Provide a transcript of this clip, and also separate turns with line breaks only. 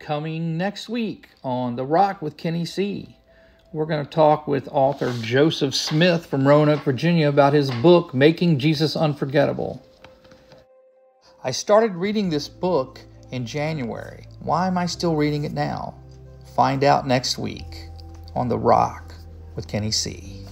coming next week on The Rock with Kenny C. We're going to talk with author Joseph Smith from Roanoke, Virginia about his book, Making Jesus Unforgettable. I started reading this book in January. Why am I still reading it now? Find out next week on The Rock with Kenny C.